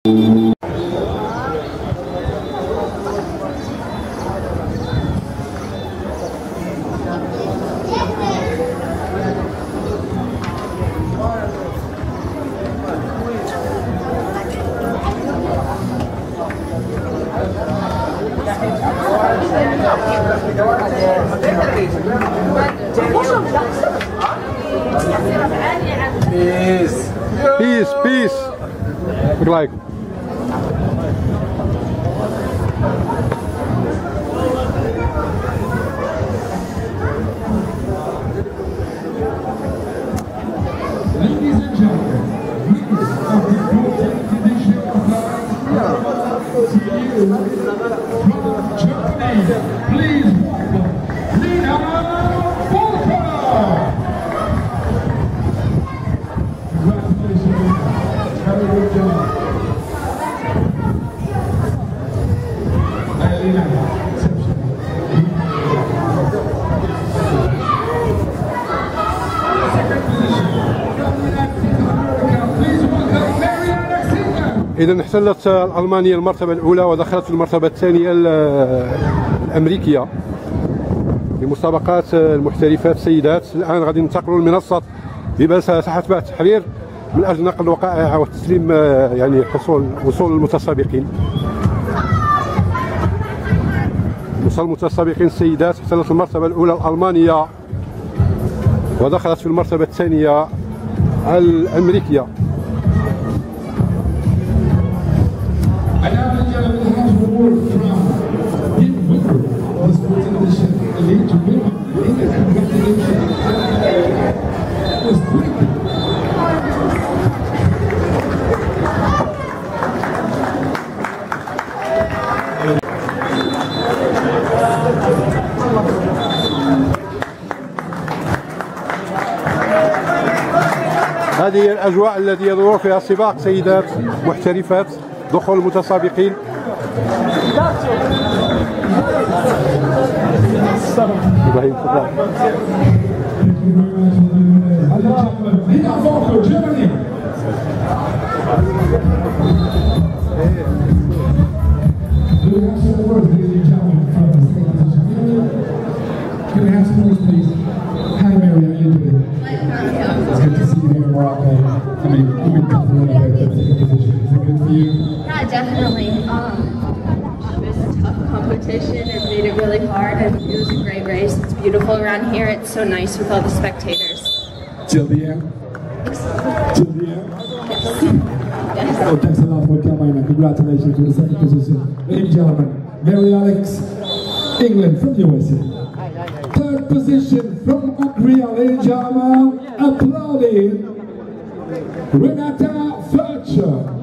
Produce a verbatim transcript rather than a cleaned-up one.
Peace. Peace, peace. Look like. Ladies and gentlemen, winners of the fourteenth edition of Larache, from Germany, please welcome إذا احتلت ألمانيا المرتبة الأولى ودخلت في المرتبة الثانية الأمريكية في مسابقات المحترفات السيدات. الآن غادي ننتقلوا لمنصة ساحة باه التحرير من أجل نقل الوقائع وتسليم يعني حصول وصول المتسابقين. وصل المتسابقين السيدات احتلت المرتبة الأولى الألمانية ودخلت في المرتبة الثانية الأمريكية. هذه هي الأجواء التي يدور فيها سباق سيدات محترفات، دخول المتسابقين. إبراهيم تفضل. It's good to see you here in Morocco. I mean, you can come a little bit, but take a position. Is it good for you? Yeah, definitely. Um, it was a tough competition. It made it really hard, and it was a great race. It's beautiful around here. It's so nice with all the spectators. Till the end? Till the end? Yes. Yes. Oh, thanks a lot for coming, and congratulations to the second position. Ladies and gentlemen, Mary Alex, England from U S A. Third position from Montreal, ladies and gentlemen, applauding Renata Fletcher.